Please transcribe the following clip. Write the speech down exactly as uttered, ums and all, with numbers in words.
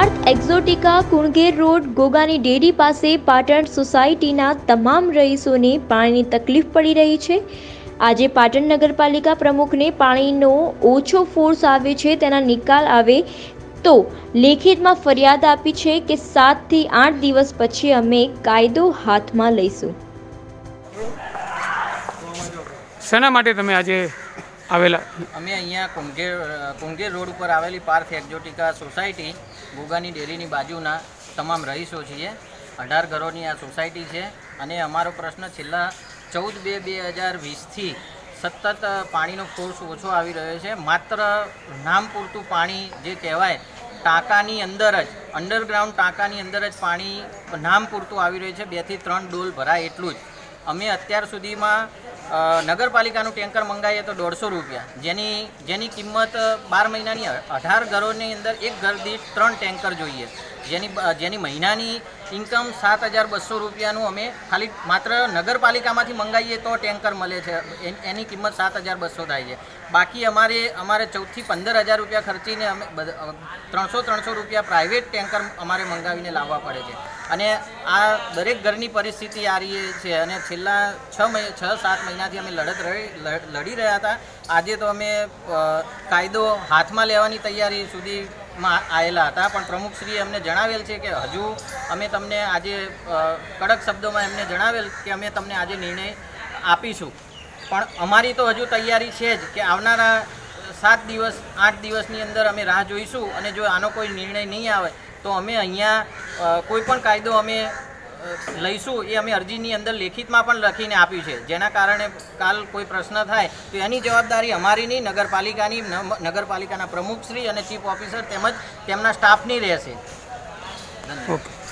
Parth Exotica Kunger road ગોગાની dairy પાસે પાટણ સોસાયટીના તમામ રહીશોને પાણીની તકલીફ પડી રહી છે। આજે પાટણ નગરપાલિકા પ્રમુખને પાણીનો ઓછો ફોર્સ આવે છે તેના નિકાલ આવે તો લેખિતમાં ફરિયાદ આપી છે કે સાતથી આઠ દિવસ પછી અમે કાયદો હાથમાં લઈશું। શેના માટે તમે આજે આવેલા? અમે અહીંયા કુંગેર કુંગેર રોડ ઉપર આવેલી પાર્થ એક્ઝોટિકા સોસાયટી ગોગાની ડેરીની બાજુના તમામ રહીશો છીએ। અઢાર ઘરોની આ સોસાયટી છે અને અમારો પ્રશ્ન છેલ્લા ચૌદ બે બે હજાર વીસથી સતત પાણીનો ફોર્સ ઓછો આવી રહ્યો છે। માત્ર નામ પૂરતું પાણી જે કહેવાય ટાંકાની અંદર જ અંડરગ્રાઉન્ડ ટાંકાની અંદર જ પાણી નામ પૂરતું આવી રહ્યું છે, બેથી ત્રણ ડોલ ભરાય એટલું જ। અમે અત્યાર સુધીમાં નગરપાલિકાનું ટેન્કર મંગાવીએ તો દોઢસો રૂપિયા, જેની જેની કિંમત બાર મહિનાની અઢાર ઘરોની અંદર એક ઘર દીઠ ત્રણ ટેન્કર જોઈએ, જેની જેની મહિનાની ઇન્કમ સાત હજાર બસો રૂપિયાનું અમે ખાલી માત્ર નગરપાલિકામાંથી મંગાવીએ તો ટેન્કર મળે છે, એની કિંમત સાત હજાર બસો થાય છે। બાકી અમારે અમારે ચૌદથી પંદર હજાર રૂપિયા ખર્ચીને અમે ત્રણસો ત્રણસો રૂપિયા પ્રાઇવેટ ટેન્કર અમારે મંગાવીને લાવવા પડે છે અને આ દરેક ઘરની પરિસ્થિતિ આ રહી છે અને છેલ્લા છ મહિના છ સાત મહિનાથી અમે લડત લડી રહ્યા હતા। આજે તો અમે કાયદો હાથમાં લેવાની તૈયારી સુધીમાં આવેલા હતા, પણ પ્રમુખશ્રીએ અમને જણાવેલ છે કે હજુ અમે તમને આજે કડક શબ્દોમાં એમને જણાવેલ કે અમે તમને આજે નિર્ણય આપીશું, પણ અમારી તો હજુ તૈયારી છે જ કે આવનારા સાત દિવસ આઠ દિવસની અંદર અમે રાહ જોઈશું અને જો આનો કોઈ નિર્ણય નહીં આવે તો અમે અહીંયા કોઈ પણ કાયદો અમે લઈશું એ અમે અરજીની અંદર લેખિતમાં પણ લખીને આપ્યું છે, જેના કારણે કાલ કોઈ પ્રશ્ન થાય તો એની જવાબદારી અમારી નહીં, નગરપાલિકાની નગરપાલિકાના પ્રમુખશ્રી અને ચીફ ઓફિસર તેમજ તેમના સ્ટાફની રહેશે। ઓકે।